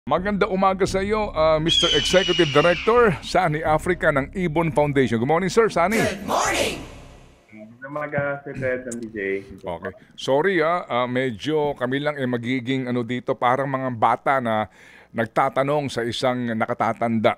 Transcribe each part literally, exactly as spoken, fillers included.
Maganda umaga sa iyo, uh, Mister Executive Director, Sani Africa ng Ibon Foundation. Good morning, sir, Sani. Good morning! Magandang umaga, Sir Ted and D J. Okay. Sorry ah, uh, medyo kami lang ay magiging ano dito, parang mga bata na nagtatanong sa isang nakatatanda.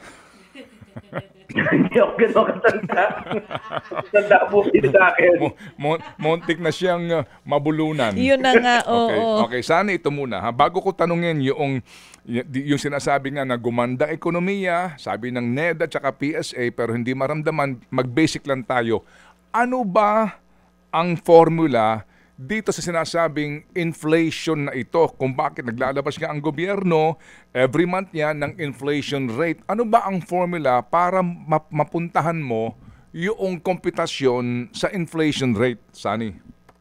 Hindi ako gano'n katanda. Tanda po yun sa akin. Mo- mo- Montik na siyang uh, mabulunan. Yun na nga, oo. Okay, okay. Sana ito muna. Ha? Bago ko tanungin yung, y- yung sinasabi nga na gumanda ekonomiya, sabi ng NED at saka P S A, pero hindi maramdaman, mag-basic lang tayo. Ano ba ang formula dito sa sinasabing inflation na ito? Kung bakit naglalabas nga ang gobyerno every month yan ng inflation rate. Ano ba ang formula para map- mapuntahan mo yung komputasyon sa inflation rate, Sani?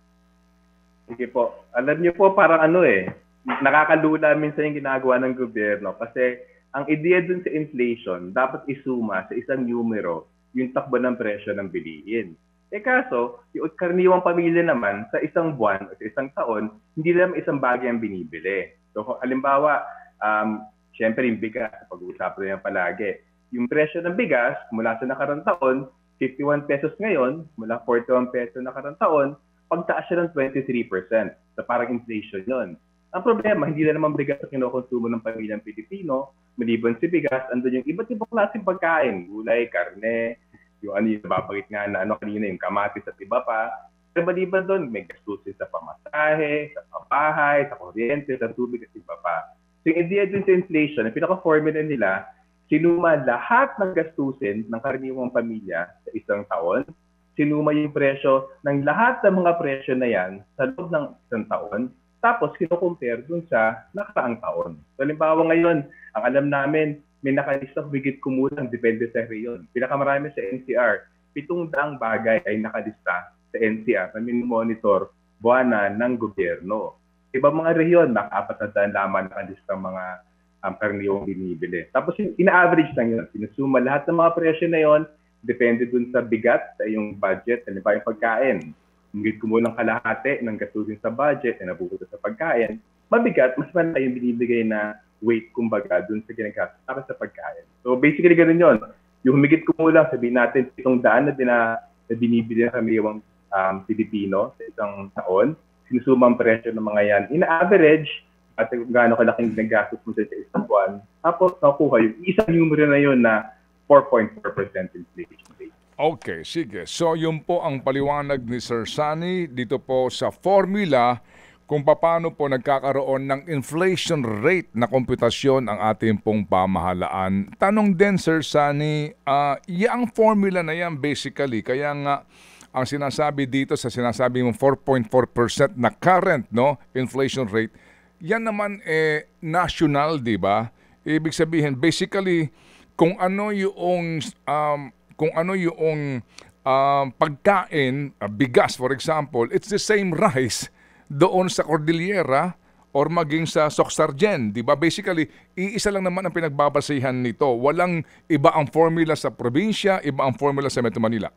Sige po. Alam niyo po, parang ano eh, nakakalula minsan yung ginagawa ng gobyerno kasi ang ideya dun sa inflation, dapat isuma sa isang numero yung takbo ng presyo ng bilihin. Eh kaso, yung karaniwang pamilya naman sa isang buwan o sa isang taon, hindi naman isang bagay ang binibili. So halimbawa, um, syempre yung bigas, pag-uusapan na yan palagi. Yung presyo ng bigas, mula sa nakarang taon, fifty-one pesos ngayon, mula forty-one pesos nakarang taon, pagtaas siya ng twenty-three percent. So parang inflation yon. Ang problema, hindi na naman bigas ang kinokonsumo ng pamilyang Pilipino. Maliban si bigas, andun yung iba't ibang klaseng pagkain, gulay, karne, yung ano yung babagit nga na ano kanina, yung kamatis at iba pa. Pero maliban doon, may gastusin sa pamasahe, sa pabahay, sa kuryente, sa tubig at iba pa. So yung idea dun sa inflation, ang pinaka-formula nila, sinuma lahat ng gastusin ng karaniwang pamilya sa isang taon, sinuma yung presyo ng lahat ng mga presyo na yan sa loob ng isang taon, tapos kino-compare dun sa nakaraang taon. So halimbawa ngayon, ang alam namin, may nakalista bigit kumulang, depende sa reyon. Pinakamarami sa N C R, pitong daang bagay ay nakalista sa N C R na minimonitor buwanan ng gobyerno. Ibang mga reyon, naka-apat na daan lamang nakalista mga um, karaniwang binibili. Tapos yung ina-average lang yun. Sinusuma lahat ng mga presyo na yon, depende dun sa bigat, sa iyong budget, sa yung pagkain. Bigit kumulang kalahati ng gastusin sa budget na nabubuto sa pagkain, mabigat, mas malaki yung binibigay na weight, kumbaga, dun sa ginagastos para sa pagkain. So basically, ganun yun. Yung humigit kumulang, sabihin natin, itong daan na, bina, na binibili ng kamiwang um, Pilipino sa isang taon, sinusuma ang presyo ng mga yan. In average, at kung gaano kalaking ginagastos mo sa isang buwan, tapos nakuha yung isang numero na yun na four point four percent inflation rate. Okay, sige. So yun po ang paliwanag ni Sir Sani dito po sa formula kung paano po nagkakaroon ng inflation rate na komputasyon ang ating pong pamahalaan. Tanong din, Sir Sani, uh, yung formula na yan basically, kaya nga ang sinasabi dito sa sinasabi mong four point four percent na current no inflation rate, yan naman eh national, di ba? Ibig sabihin, basically, kung ano yung, um, kung ano yung um, pagkain, uh, bigas for example, it's the same rice doon sa Cordillera or maging sa Soxargen, di ba? Basically, iisa lang naman ang pinagbabasihan nito. Walang iba ang formula sa probinsya, iba ang formula sa Metro Manila.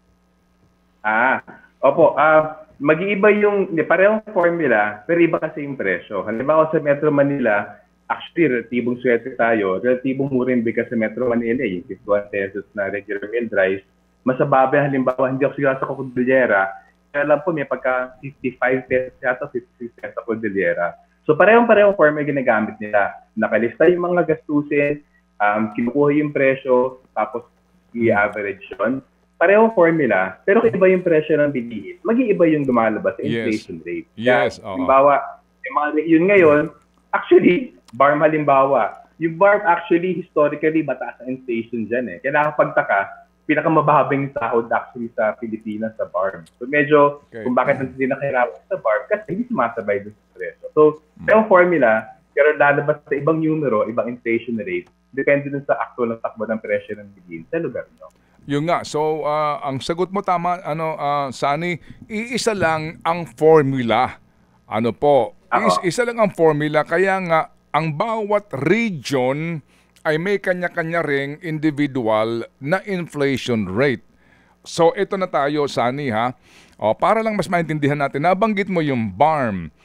Ah, opo. Ah, mag-iiba yung, parehong formula, pero iba kasi yung presyo. Halimbawa sa Metro Manila, actually, relatibong swerte tayo. Relatibong mura yung bigas sa Metro Manila, yung fifty-one pesos na regular milled rice. Mas mababa, halimbawa, hindi ako siguro sa Cordillera, kaya alam po may pagka fifty-five pesos yata, fifty-six pesos sa Cordillera. So parehong-parehong formula ginagamit nila. Nakalista yung mga gastusin, um, kinukuha yung presyo, tapos i-average yun. Parehong formula, pero iba yung presyo ng bilihin. Mag-iiba yung lumalabas sa inflation Yes. rate. Yes, Kaya, oo. halimbawa, yung mga yun ngayon, actually, B A R M halimbawa, yung B A R M actually, historically, mataas ang inflation dyan eh. Kaya nakapagtaka, pinakamababing sahod actually sa Pilipinas sa B A R M. So medyo Okay. kung bakit hindi nakahirapan sa B A R M kasi hindi sumasabay doon sa presyo. So, yung formula, pero lalabas sa ibang numero, ibang inflation rate, depende dun sa actual na takbo ng presyo ng bilihin sa lugar nyo. Yung nga, so uh, ang sagot mo tama, ano, uh, Sani, iisa lang ang formula. Ano po? Is, Ako. isa lang ang formula, kaya nga ang bawat region ay may kanya-kanya ring individual na inflation rate. So ito na tayo, Sani, ha? O, para lang mas maintindihan natin, nabanggit mo yung B A R M.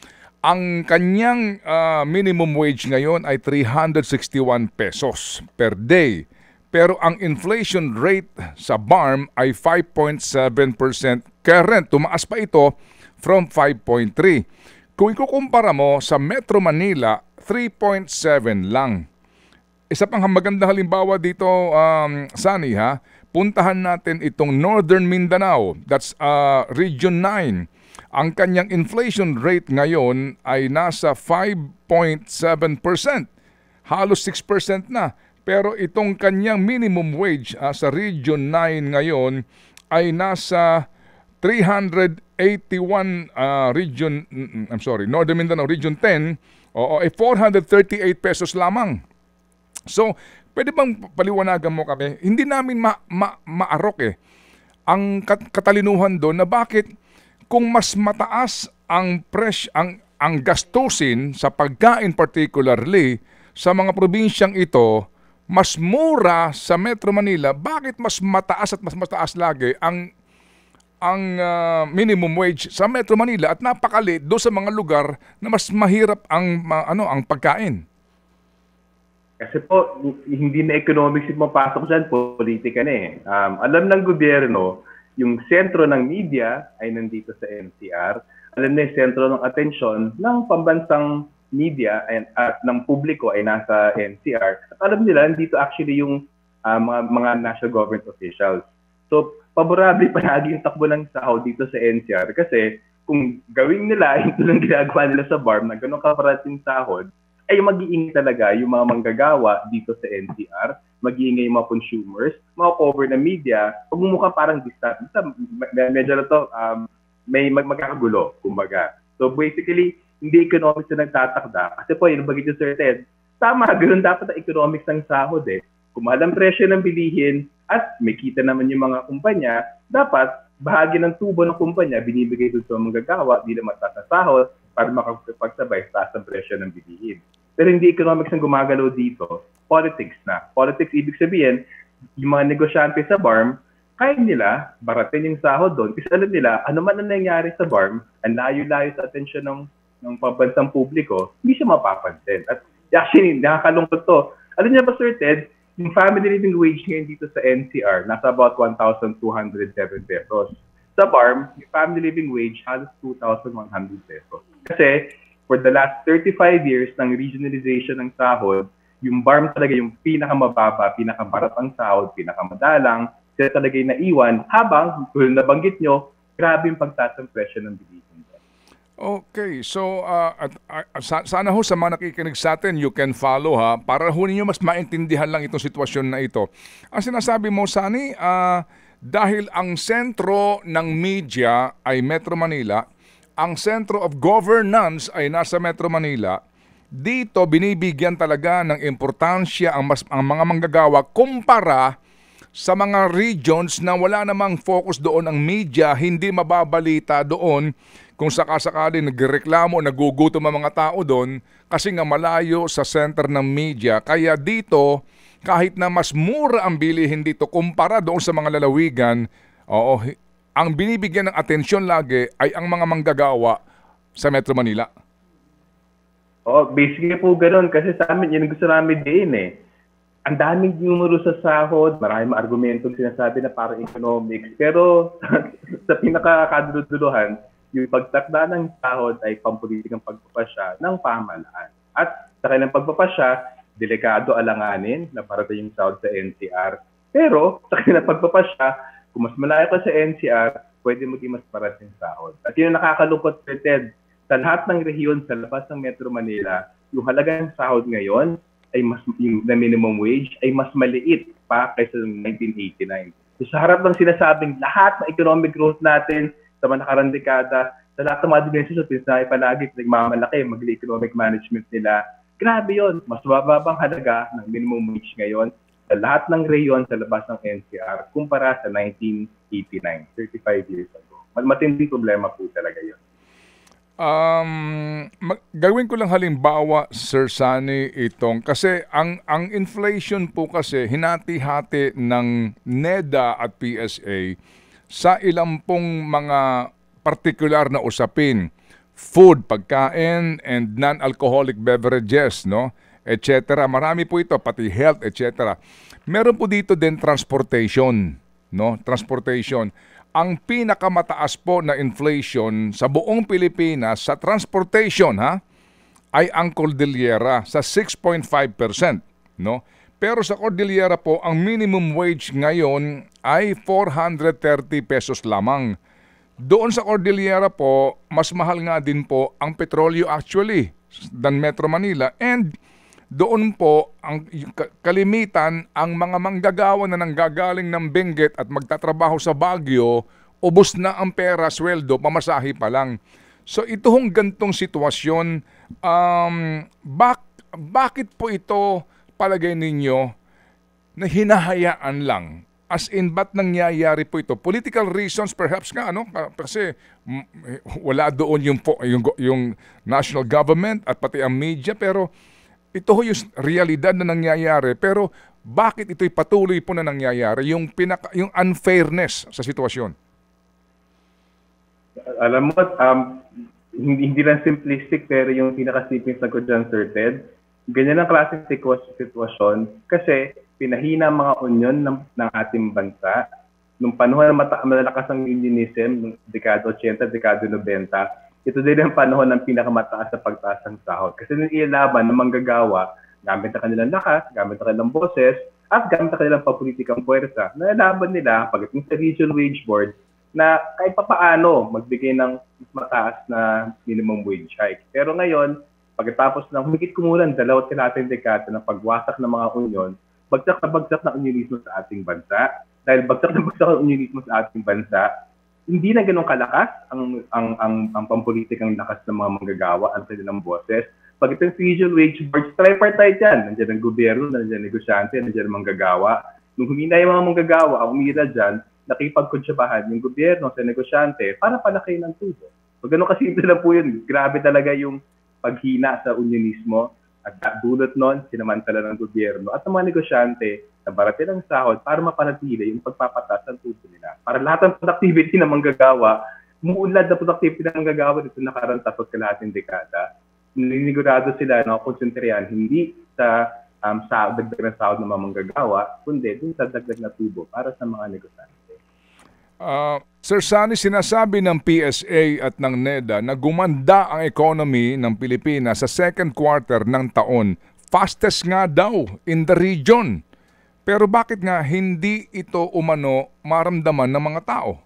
Ang kanyang ah, minimum wage ngayon ay three hundred sixty-one pesos per day. Pero ang inflation rate sa B A R M ay five point seven percent. Current, tumaas pa ito from five point three. Kung ikukumpara mo sa Metro Manila, three point seven lang. Isa pang magandang halimbawa dito, um, Sunny, ha? Puntahan natin itong Northern Mindanao. That's uh, Region nine. Ang kanyang inflation rate ngayon ay nasa five point seven percent. Halos six percent na. Pero itong kanyang minimum wage uh, sa Region nine ngayon ay nasa three hundred eighty-one uh, region, I'm sorry, Northern Mindanao, Region ten, oo, ay four hundred thirty-eight pesos lamang. So, pwede bang paliwanagan mo kami? Hindi namin ma ma maarok eh. Ang kat katalinuhan doon na bakit kung mas mataas ang pres ang ang gastusin sa pagkain particularly sa mga probinsyang ito, mas mura sa Metro Manila, bakit mas mataas at mas mataas lagi ang ang uh, minimum wage sa Metro Manila at napakaliit do sa mga lugar na mas mahirap ang ma, ano ang pagkain? Kasi po, hindi na economics yung mapasok dyan, politika na eh. Um, alam ng gobyerno, yung sentro ng media ay nandito sa N C R. Alam na yung sentro ng atensyon ng pambansang media at, at ng publiko ay nasa N C R. At alam nila, dito actually yung uh, mga, mga national government officials. So, paborable palagi yung takbo ng sahod dito sa N C R kasi kung gawin nila, ito lang ginagawa nila sa B A R M na gano'ng kaparating sahod, ay mag-iingay talaga yung mga manggagawa dito sa N C R, mag-iingay yung mga consumers, mga cover na media, pag mumukha parang distant. Medyo na to, um, may mag magkakagulo, kumbaga. So basically, hindi economics na nagtatakda. Kasi po, yung bagay yung Sir Ted, tama, ganoon dapat ang economics ng sahod eh. Kung mahal ang presyo ng bilihin at may kita naman yung mga kumpanya, dapat bahagi ng tubo ng kumpanya binibigay doon sa manggagawa, di na mataas na sahod para makapagsabay sa taas ang presyo ng bilihin. Pero hindi economics ang gumagalaw dito, politics na. Politics, ibig sabihin, yung mga negosyante sa B A R M, kaya nila baratin yung sahod doon. Kasi alam nila, ano man ang nangyari sa B A R M, ang layo-layo sa atensyon ng, ng pambansang publiko, hindi siya mapapansin. At actually, nakakalungkot to. Alam niyo ba, Sir Ted, yung family living wage ngayon dito sa N C R, nasa about one thousand two hundred seven pesos. Sa B A R M, yung family living wage halos two thousand one hundred pesos. Kasi, for the last thirty-five years ng regionalization ng sahod, yung B A R M talaga yung pinakamababa, pinakabarat ang sahod, pinakamadalang, sila talaga yung naiwan, habang, kung nabanggit nyo, grabe yung pagtaas ng presyo ng bilihin. Okay, so uh, at, uh, sa, sana ho sa mga nakikinig sa atin, you can follow ha, para ho ninyo mas maintindihan lang itong sitwasyon na ito. Ang sinasabi mo, Sunny, uh, dahil ang sentro ng media ay Metro Manila, ang Center of Governance ay nasa Metro Manila, dito binibigyan talaga ng importansya ang, mas, ang mga manggagawa kumpara sa mga regions na wala namang focus doon ang media, hindi mababalita doon kung sakasakali nagreklamo, nagugutom ang mga tao doon kasi nga malayo sa center ng media. Kaya dito, kahit na mas mura ang bilihin dito kumpara doon sa mga lalawigan, oo, ang binibigyan ng atensyon lagi ay ang mga manggagawa sa Metro Manila. Oh, basically po ganoon kasi sa amin, yun ang gusto namin din eh. Ang daming numero sa sahod, maraming argumentong sinasabi na parang economics, pero sa pinakakaduduluhan, yung pagtakda ng sahod ay pampulitikang pagpapasya ng pamahalaan. At sa kanilang pagpapasya, delikado alanganin na parating yung sahod sa N C R. Pero sa kanilang pagpapasya, kung mas malayo ka sa N C R, pwede maging mas parating sahod. At yun ang nakakalungkot, Ted, sa lahat ng rehiyon sa labas ng Metro Manila, yung halaga ng sahod ngayon ay mas yung na minimum wage ay mas maliit pa kaysa nineteen eighty-nine. So sa harap ng sinasabing lahat ng economic growth natin sa mga nakarang dekada, sa lahat ng mga dimensions, pinasinabi palagi, nagmamalaki, mag-economic management nila. Grabe yun. Mas bababang halaga ng minimum wage ngayon sa lahat ng rehiyon sa labas ng N C R kumpara sa nineteen eighty-nine, thirty-five years ago. Matinding problema po talaga yun. Um, gawin ko lang halimbawa, Sir Sunny, itong kasi ang ang inflation po kasi hinati-hati ng NEDA at P S A sa ilang pong mga partikular na usapin. food, pagkain, and non-alcoholic beverages, no? et cetera. Marami po ito, pati health, et cetera. Meron po dito din transportation, no? Transportation. Ang pinakamataas po na inflation sa buong Pilipinas sa transportation, ha, ay ang Cordillera sa six point five percent, no? Pero sa Cordillera po, ang minimum wage ngayon ay four hundred thirty pesos lamang. Doon sa Cordillera po, mas mahal nga din po ang petrolyo actually than Metro Manila, and doon po ang kalimitan ang mga manggagawa na nanggagaling ng Benguet at magtatrabaho sa Baguio, ubos na ang pera, sweldo, pamasahe pa lang. So ito hong gantong sitwasyon, um, bak bakit po ito palagay ninyo na hinahayaan lang? As in, ba't nangyayari po ito? Political reasons perhaps nga, ano? Kasi mm, wala doon yung, yung, yung national government at pati ang media, pero ito yung realidad na nangyayari. Pero bakit ito'y patuloy po na nangyayari? Yung, pinaka, yung unfairness sa sitwasyon. Alam mo, um, hindi, hindi lang simplistic, pero yung pinaka-siping sa ko dyan, Sir Ted, ganyan ang klaseng sitwasyon kasi pinahina ang mga union ng, ng ating bansa. Nung panahon na mata- malalakas ang unionism, noong dekada eighty, dekada ninety, ito din ang panahon ng pinakamataas sa pagtaas ng sahod. Kasi nung ilaban ng manggagawa, gamit ang kanilang lakas, gamit ang kanilang boses, at gamit ang kanilang papolitikang puwersa. Nalaban nila pagdating sa Regional Wage Board na kahit papaano magbigay ng mas mataas na minimum wage hike. Pero ngayon, pagkatapos ng humigit kumulang dalawat kalating dekada ng pagwasak ng mga union, bagsak na bagsak na unionismo sa ating bansa. Dahil bagsak na bagsak ang unionismo sa ating bansa, hindi na ganun kalakas ang ang ang, ang pampolitikang lakas ng mga manggagawa at kanilang boses. Pag itong regional wage board, tripartite yan. Nandiyan ang gobyerno, nandiyan ang negosyante, nandiyan ang manggagawa. Nung humina yung mga manggagawa, ang umira dyan, nakipagkunsyabahan yung gobyerno sa negosyante para palaki ng tubo. So ganun kasimple lang po yun. Grabe talaga yung paghina sa unionismo at dulot nun, sinamantala ng gobyerno at ng mga negosyante na baratin ang sahod para mapanatili yung pagpapatas ng tubo nila. Para lahat ng productivity na manggagawa, umuunlad na productivity na manggagawa dito nakarang tapos kalahating dekada, ninigurado sila na konsentryan hindi sa um, sa dagdag na sahod ng mga manggagawa, kundi dun sa dagdag na tubo para sa mga negosyante. Uh, Sir Sani, sinasabi ng P S A at ng NEDA na gumanda ang economy ng Pilipinas sa second quarter ng taon. Fastest nga daw in the region. Pero bakit nga hindi ito umano maramdaman ng mga tao?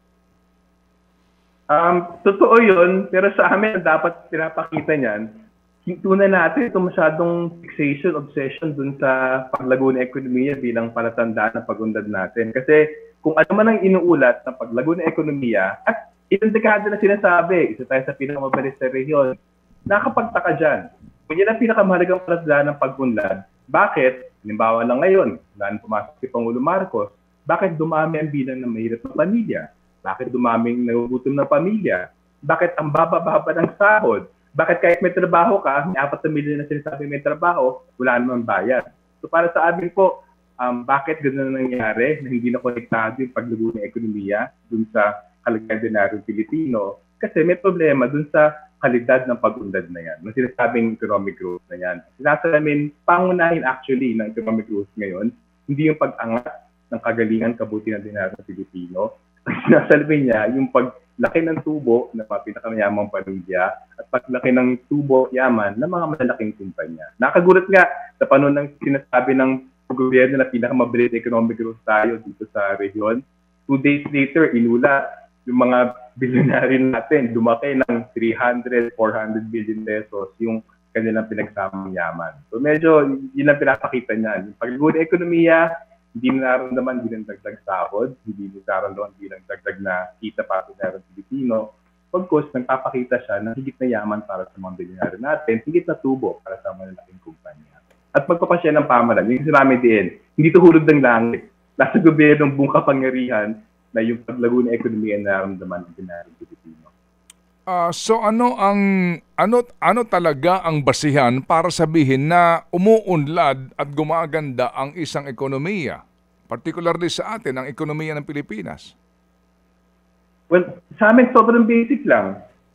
Um, totoo yun, pero sa amin dapat pinapakita niyan, tunay natin ito masyadong fixation, obsession dun sa paglago ng ekonomiya bilang palatandaan ng pag-unlad natin. Kasi kung ano man ang inuulat ng paglago ng ekonomiya, at ilang dekada na sinasabi, isa tayo sa pinakamabilis na rehiyon, nakapagtaka dyan. Kung yan ang pinakamahalagang palatandaan ng pag-unlad, bakit, halimbawa lang ngayon, wala na pumasok si Pangulo Marcos, bakit dumami ang bilang ng mahirap na pamilya? Bakit dumaming nagugutom na pamilya? Bakit ang baba-baba ng sahod? Bakit kahit may trabaho ka, may apat na milyon na sinasabi may trabaho, wala namang bayad? So para sa amin po, um, bakit gano'n na nangyari na hindi na konektado yung paglago ng ekonomiya dun sa kalagayan dinaryong Pilipino? Kasi may problema dun sa kalidad ng pag-unlad na yan, ng sinasabing economic growth na yan. Sinasalamin, pangunahin actually ng economic growth ngayon, hindi yung pag-angat ng kagalingan, kabuti ng dinaryong Pilipino. Sinasalamin niya yung paglaki ng tubo ng mga pinakamayamang pamilya at paglaki ng tubo yaman ng mga malalaking kumpanya. Nakagulat nga sa panahon ng sinasabi ng gobyerno na pinakamabilis economic growth tayo dito sa rehiyon. Two days later, inula yung mga bilyonary natin, lumaki ng three hundred, four hundred billion pesos yung kanilang pinagsamang yaman. So medyo yun ang pinapakita niyan. Yung paglago ng ekonomiya, hindi nararamdaman bilang dagdag sahod, hindi nararamdaman bilang dagdag na kita para sa Pilipino. Pagkos, nagpapakita siya ng higit na yaman para sa mga bilyonary natin, higit na tubo para sa mga malaking kumpanya. At magpapasya ng pamalan, yung sinabi din, hindi ito hulog ng langit. Nasa gobyernong buong kapangyarihan na yung paglago ng ekonomiya na nararamdaman ng binayaran Pilipino. Uh, so ano ang ano ano talaga ang basihan para sabihin na umuunlad at gumaganda ang isang ekonomiya, particularly sa atin ang ekonomiya ng Pilipinas? Well, sa amin sobrang basic lang.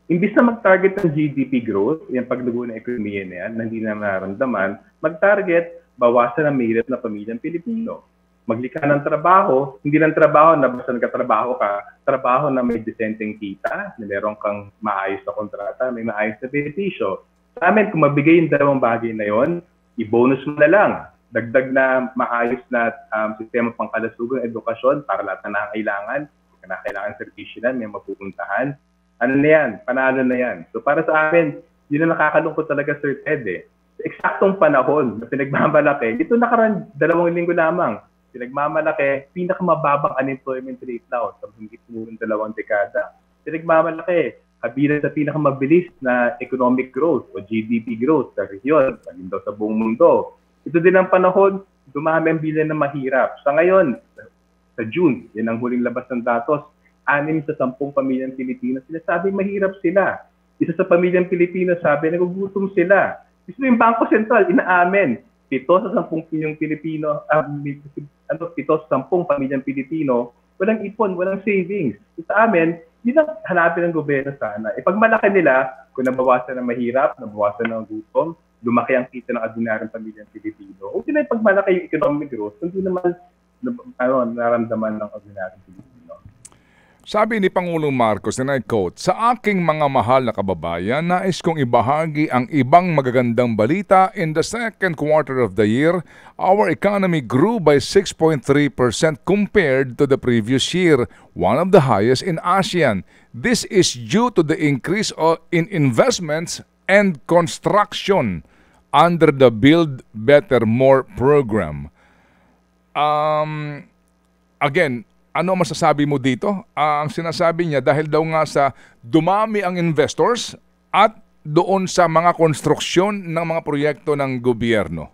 Imbis na mag-target ng G D P growth, yung paglago ng ekonomiya na yan, na hindi na nararamdaman, mag-target, bawasan ang mahirap na pamilyang Pilipino. Maglikha ng trabaho, hindi lang trabaho na basta nagkatrabaho ka, trabaho na may decenteng kita, na meron kang maayos na kontrata, may maayos na benepisyo. Sa amin, kung mabigay yung dalawang bagay na yon, i-bonus mo na lang. Dagdag na maayos na um, sistema pangkalasugan, edukasyon, para lahat na nangangailangan, kung kailangan servisyo na, may mapupuntahan. Ano na yan? Panalo na yan. So para sa amin, yun ang nakakalungkot talaga, Sir Ted. Eh. Sa eksaktong panahon na pinagmamalaki, ito nakaraan dalawang linggo lamang, pinagmamalaki, pinakamababang unemployment rate now sa hindi pumulong dalawang dekada. Pinagmamalaki, kabilang sa pinakamabilis na economic growth o G D P growth sa rehiyon, maging daw sa buong mundo. Ito din ang panahon, dumami ang bilang na mahirap. Sa ngayon, sa June, yan ang huling labas ng datos, anim sa sampung pamilyang Pilipino, sinasabi mahirap sila. Isa sa pamilyang Pilipino sabi, nagugutom sila. Gusto yung Bangko Sentral, inaamin. Pito sa sampung pamilyang Pilipino, uh, ano, pito sa sampung pamilyang Pilipino, walang ipon, walang savings. Sa amin, yun ang hanapin ng gobyerno sana. E pag malaki nila, kung nabawasan ng mahirap, nabawasan ng gutom, lumaki ang kita ng ordinaryong pamilyang Pilipino. O sila pag malaki yung economic growth, hindi naman ano, naramdaman ng ordinaryong Pilipino. Sabi ni Pangulong Marcos, and I quote, "Sa aking mga mahal na kababayan, nais kong ibahagi ang ibang magagandang balita. In the second quarter of the year, our economy grew by six point three percent compared to the previous year, one of the highest in ASEAN. This is due to the increase in investments and construction under the Build Better More program." Um, again, ano masasabi mo dito? Uh, ang sinasabi niya dahil daw nga sa dumami ang investors at doon sa mga konstruksyon ng mga proyekto ng gobyerno.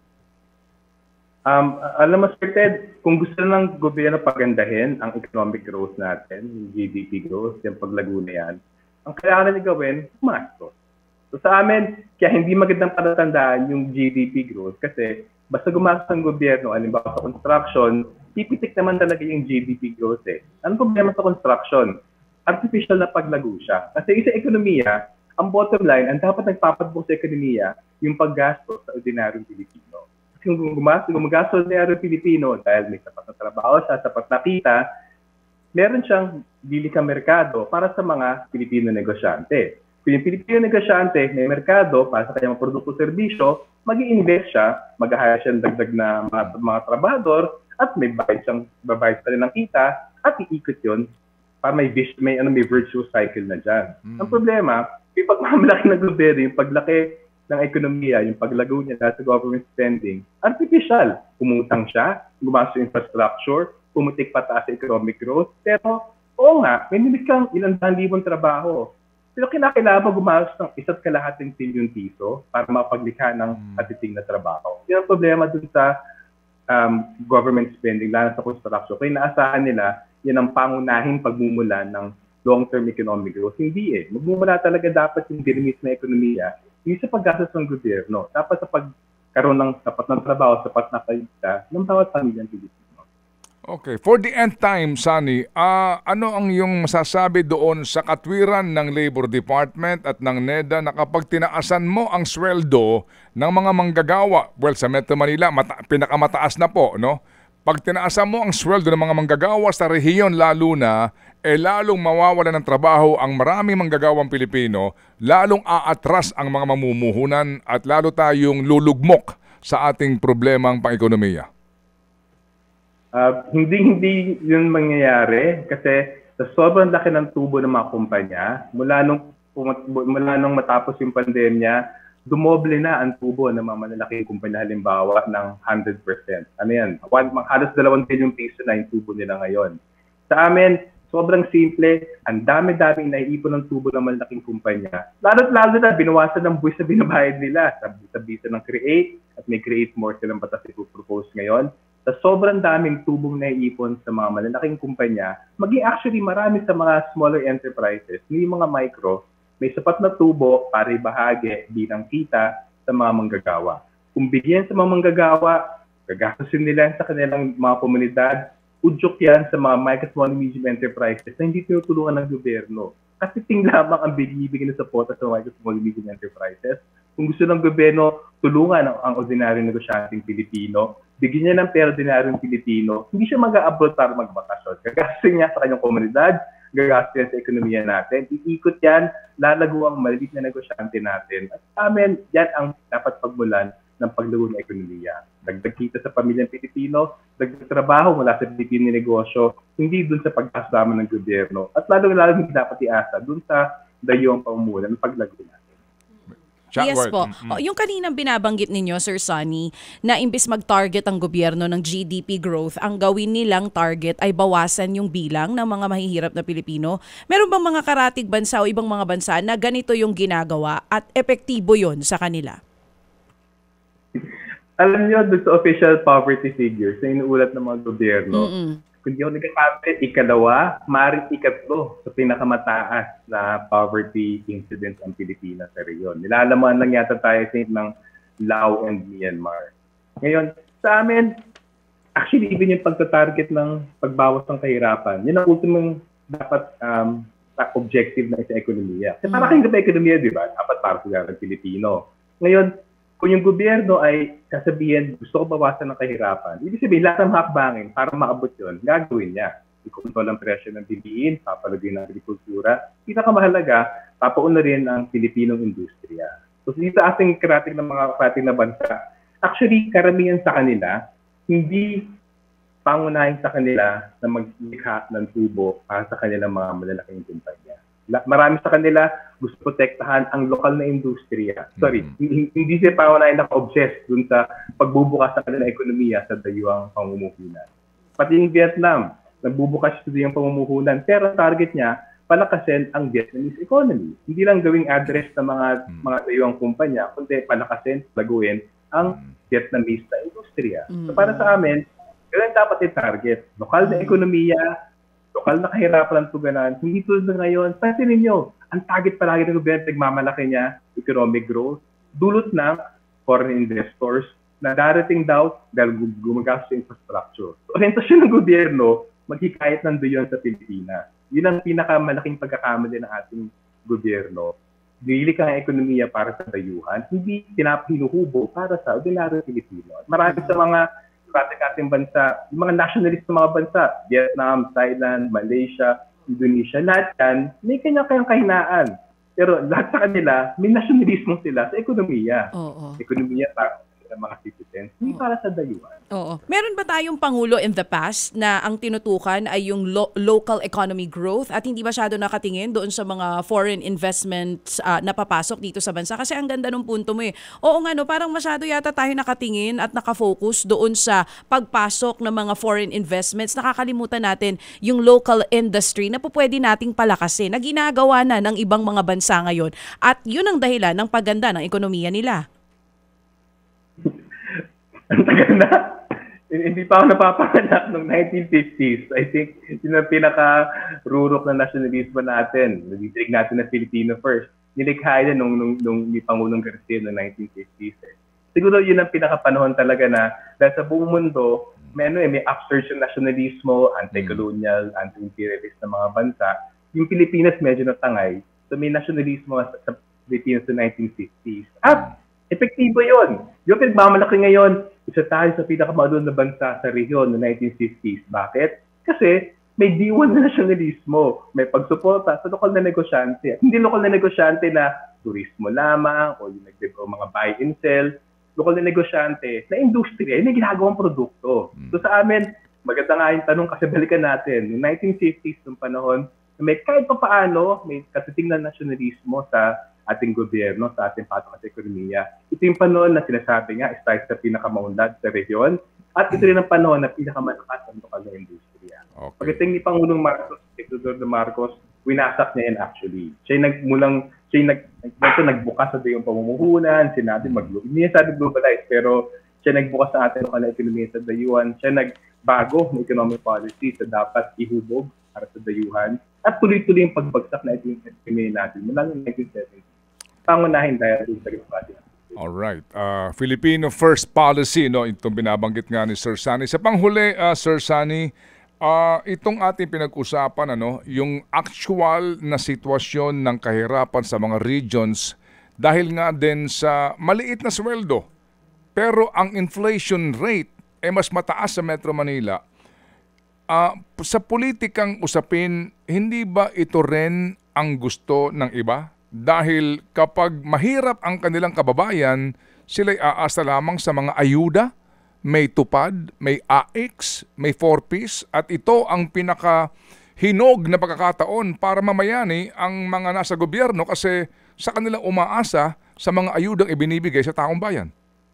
Um, alam mo, Sir Ted, kung gusto ng gobyerno pagandahin ang economic growth natin, yung G D P growth, yung paglago na yan, ang kailangan na gawin, gumastos. So sa amin, kaya hindi magandang palatandaan yung G D P growth kasi basta gumastos ang gobyerno, halimbawa sa construction, pipitik naman talaga yung G D P growth eh. Ang problema sa construction, artificial na paglago siya. Kasi isa ekonomiya, ang bottom line, ang dapat nagpapatakbo sa ekonomiya, yung paggastos sa ordinaryong Pilipino. Kasi kung gumastos, gumagastos sa ordinaryong Pilipino dahil may sapat na trabaho siya, sapat na kita, meron siyang bili ka merkado para sa mga Pilipino negosyante. Kung yung Pilipino negosyante may merkado para sa kanyang produkto serbisyo, mag-i-invest siya, mag-hire siya ng dagdag na mga, mga trabador, at may bayad siyang babayad pa rin ng kita, at iikot yun para may, may, ano, may virtuous cycle na dyan. Mm. Ang problema, yung pagmamalaki ng gobyerno, yung paglaki ng ekonomiya, yung paglago niya dahil sa government spending, artificial. Umutang siya, gumastos sa infrastructure, pumutik pataas sa economic growth, pero oo nga, may nilig kang ilang daan libong trabaho. Pero kinakailangan mo gumastos ng isa't kalahating bilyon piso para mapaglikha ng atiting na trabaho. Yan ang problema dun sa um, government spending, lalo sa construction. Kaya inaasahan nila, yan ang pangunahing pagmumula ng long-term economic growth. Hindi eh. Magmumula talaga dapat yung dinamis na ekonomiya, hindi sa paggastos ng gobyerno, dapat sa pagkaroon ng sapat ng trabaho, sapat na kayita ng bawat pamilyang Pilipino. Okay. For the end time, Sunny, uh, ano ang iyong masasabi doon sa katwiran ng Labor Department at ng NEDA na kapag tinaasan mo ang sweldo ng mga manggagawa, well, sa Metro Manila, mata- pinakamataas na po, no? Pag tinaasan mo ang sweldo ng mga manggagawa sa rehiyon lalo na, eh lalong mawawala ng trabaho ang maraming manggagawang Pilipino, lalong aatras ang mga mamumuhunan at lalo tayong lulugmok sa ating problemang pang-ekonomiya. Uh, hindi hindi yun mangyayari kasi sa sobrang laki ng tubo ng mga kumpanya, mula nung, mula nung matapos yung pandemya, dumoble na ang tubo ng mga malalaking kumpanya halimbawa ng one hundred percent. Ano yan? One, halos dalawang bilyong piso na yung tubo nila ngayon. Sa amin, sobrang simple, ang dami-daming naiipon ng tubo ng malalaking kumpanya. Lalo't-lalo na, binawasan ng buwis na binabayad nila sa, sa bisa ng Create at may Create More silang batas ipopropose ngayon. Sa sobrang daming tubong naiipon sa mga malalaking kumpanya, maging actually marami sa mga smaller enterprises, hindi mga micro, may sapat na tubo para ibahagi bilang kita sa mga manggagawa. Kung bigyan sa mga manggagawa, gagastusin nila sa kanilang mga komunidad, udyok yan sa mga micro, small, medium enterprises na hindi tinutulungan ng gobyerno. katiting lamang ang binibigay na suporta sa micro small and medium enterprises. Kung gusto ng gobyerno tulungan ang, ang ordinaryong negosyanteng Pilipino, bigyan niya ng pera ordinaryong Pilipino, hindi siya mag-a-abroad para magbakasyon. Gagastin niya sa kanyang komunidad, gagastin sa ekonomiya natin, iikot yan, lalago ang maliit na negosyante natin. At sa amin, yan ang dapat pagmulan ng paglago ng ekonomiya. Dagdag kita sa pamilyang Pilipino, dagdag trabaho mula sa Pilipino negosyo, hindi dun sa pagkasama ng gobyerno. At lalo-lalo hindi dapat iasa dun sa dayong pamumulan ng paglago natin. Yes po. Mm-hmm. O, yung kaninang binabanggit ninyo, Sir Sonny, na imbis mag-target ang gobyerno ng G D P growth, ang gawin nilang target ay bawasan yung bilang ng mga mahihirap na Pilipino. Meron bang mga karatig bansa o ibang mga bansa na ganito yung ginagawa at epektibo yon sa kanila? Alam niyo, doon sa official poverty figures na inuulat ng mga gobyerno, Mm-mm. kung di ako nagkakamit, ikalawa, maaaring ikatlo sa pinakamataas na poverty incidence ang Pilipinas sa reyon. Nilalaman lang yata tayo think, ng Laos and Myanmar. Ngayon, sa amin, actually, even yung pagtatarget ng pagbawas ng kahirapan, yun ang ultimong dapat um, objective ng isang ekonomiya. Kasi para kayong sa ekonomiya, di ba? Dapat para sa ng Pilipino. Ngayon, kung yung gobyerno ay sasabihin, gusto ko bawasan ng kahirapan, ibig sabihin, lahat ng hakbangin para maabot yun, gagawin niya. Ikontrol ang presyo ng bilihin, papalagay ng agrikultura. Pinakamahalaga, papauna rin ang Pilipinong industriya. So, dito sa ating karating ng mga karating na bansa, actually, karamihan sa kanila, hindi pangunahin sa kanila na maglikha ng tubo para sa kanilang mga malalaking kumpanya. Marami sa kanila gusto protektahan ang lokal na industriya. Sorry, mm-hmm. hindi siya pangunahin naka-obsess dun sa pagbubukas sa kanilang ekonomiya sa dayuhang pamumuhunan. Pati yung Vietnam, nagbubukas sa dayuhang pamumuhunan, pero target niya, palakasin ang Vietnamese economy. Hindi lang gawing address ng mga mm-hmm. mga dayuhang kumpanya, kundi palakasin, laguin ang Vietnamese na industriya. Mm-hmm. So para sa amin, ganun dapat i-target. Lokal na ekonomiya, lokal na kahirapan ng tuganan, hindi tulad na ngayon. Pansinin ninyo, ang target palagi ng gobyerno, nagmamalaki niya, economic growth, dulot ng foreign investors na darating daw dahil gumagastos sa infrastructure. So, orientasyon ng gobyerno, maghikayat ng duyon sa Pilipinas. Yun ang pinakamalaking pagkakamali ng ating gobyerno. Dili ka ng ekonomiya para sa dayuhan, hindi pinapinuhubo para sa ordinaryong Pilipino. At marami sa mga kating ating bansa, yung mga nationalist ng mga bansa, Vietnam, Thailand, Malaysia, Indonesia, lahat yan, may kanya-kanyang kahinaan. Pero lahat sa kanila, may nationalismo sila sa ekonomiya. Oo. Ekonomiya para sa mga citizens, hindi para sa dayuhan. Oo. Meron ba tayong pangulo in the past na ang tinutukan ay yung lo- local economy growth at hindi masyado nakatingin doon sa mga foreign investments uh, na papasok dito sa bansa? Kasi ang ganda ng punto mo eh. Oo nga no, parang masyado yata tayo nakatingin at nakafocus doon sa pagpasok ng mga foreign investments. Nakakalimutan natin yung local industry na po pwede nating palakasin na ginagawa na ng ibang mga bansa ngayon. At yun ang dahilan ng pagganda ng ekonomiya nila. Ang tagal na. Hindi pa ako napapanganak noong nineteen fifties. I think yun ang pinaka-rurok na nationalismo natin. Nadidinig natin na Filipino first. Nilikha yun nung, nung, nung ni Pangulong Garcia noong nineteen fifties. Eh. Siguro yun ang pinaka-panahon talaga na dahil sa buong mundo, may, ano, eh, may upsurge yung nationalismo, anti-colonial, anti-imperialist na mga bansa. Yung Pilipinas medyo natangay. So may nationalismo sa, sa Pilipinas noong nineteen fifties. At epektibo yun. Yung pinagmamalaki ngayon, isa tayo sa pinakamadon na bansa sa rehiyon noong nineteen fifties. Bakit? Kasi may diwan na nasyonalismo, may pagsuporta sa lokal na negosyante. Hindi lokal na negosyante na turismo lamang o yung nagdego mga buy and sell. Lokal na negosyante na industriya, yung ginagawang produkto. So sa amin, maganda nga yung tanong kasi balikan natin. Noong nineteen fifties, noong panahon, may kahit pa paano, may katiting na nasyonalismo sa ating gobyerno, sa ating patong at ekonomiya. Ito yung panahon na sinasabi nga, is tayo sa pinakamaunlad sa rehiyon, at ito rin ang panahon na pinakamalakas ang lokal na industriya. Okay. Pagdating ni Pangulong Marcos, Teodoro de Marcos, winasak niya yan actually. Siya yung nagmulang, siya yung nag, nag, nagbukas sa dayong pamumuhunan, sinabi mag-globalize. Hindi niya sabi globalize, pero siya nagbukas sa ating lokal na ekonomiya sa dayuhan. Siya nagbago ng economic policy sa dapat ihubog para sa dayuhan. At tuloy-tuloy yung pagbagsak na ito yung ekonomiya natin mula noong nineteen seventies. Pangunahin dahil sa demokrasya. Alright. Uh, Filipino First Policy, no? Itong binabanggit nga ni Sir Sonny. Sa panghuli, uh, Sir Sonny, Ah, itong ating pinag-usapan, ano, yung actual na sitwasyon ng kahirapan sa mga regions dahil nga din sa maliit na sweldo. Pero ang inflation rate ay mas mataas sa Metro Manila. Ah, sa politikang usapin, hindi ba ito rin ang gusto ng iba? Dahil kapag mahirap ang kanilang kababayan, sila'y aasa lamang sa mga ayuda, may tupad, may A X, may four-piece, at ito ang pinaka hinog na pagkakataon para mamayani ang mga nasa gobyerno kasi sa kanilang umaasa sa mga ayudang ibinibigay sa taong bayan.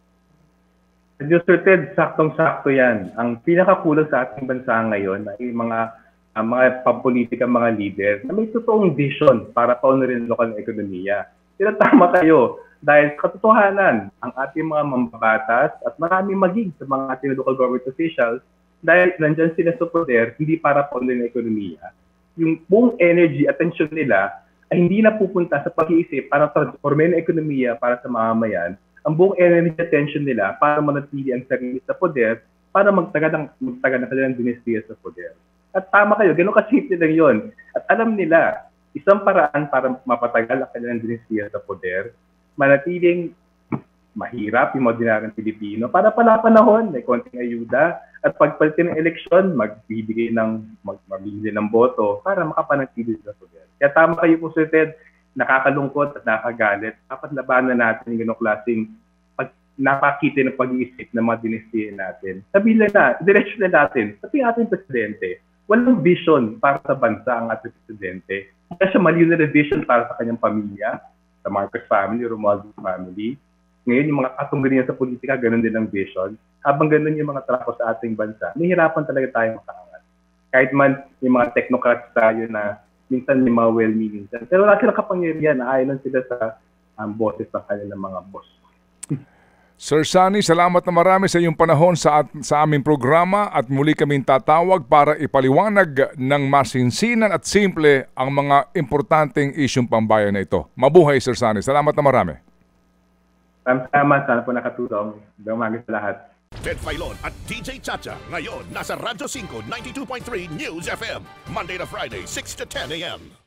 Diyos Sir Ted, saktong-sakto yan. Ang pinakakulang sa ating bansa ngayon ay mga ang mga pampolitika, mga leader na may totoong vision para paunlarin ang lokal na ekonomiya. Sila tama kayo. Dahil katotohanan, ang ating mga mambabatas at marami maging sa mga ating local government officials, dahil nandyan sila sa poder, hindi para paunlarin ang ekonomiya. Yung buong energy, attention nila, ay hindi na pupunta sa pag-iisip para transformin ang ekonomiya para sa mamamayan. Ang buong energy attention nila para manatili ang sarili sa poder, para magtagal ng, magtagal ng kanilang dinastiya sa poder. At tama kayo, gano'n kasimple lang yun. At alam nila, isang paraan para mapatagal ang kanilang dinastiya sa poder, manatiling mahirap yung ordinaryong Pilipino para pala panahon, may konting ayuda, at pagpalitin ng eleksyon, magbibigay ng, mag, magbibigay ng boto para makapanatili sa poder. Kaya tama kayo po, Sir Ted, nakakalungkot at nakagalit. Dapat labanan natin yung ganong klaseng pag, napakita ng pag-iisip ng mga dinastiya natin. Sabihin na, direksyon na natin, sabi ating presidente, walang vision para sa bansa ang ating presidente. Kaya siya maliw na vision para sa kanyang pamilya, sa Marcos family, Romualdez family. Ngayon, yung mga katunggali niya sa politika, ganun din ang vision. Habang ganun yung mga trako sa ating bansa, nahihirapan talaga tayo makaangat. Kahit man yung mga technocrats tayo na minsan may mga well-meaning. Pero wala silang kapangyarihan, ayaw lang sila sa um, boses ng kanilang mga boss. Sir Sunny, salamat na marami sa iyong panahon sa, at, sa aming programa at muli kaming tatawag para ipaliwanag ng masinsinan at simple ang mga importanteng isyong pambayan na ito. Mabuhay, Sir Sunny. Salamat na marami. Salamat. Sana po nakatulong. Dumagis sa lahat. Ted Filon at D J Chacha ngayon nasa Radyo five ninety-two point three News F M Monday to Friday six to ten a m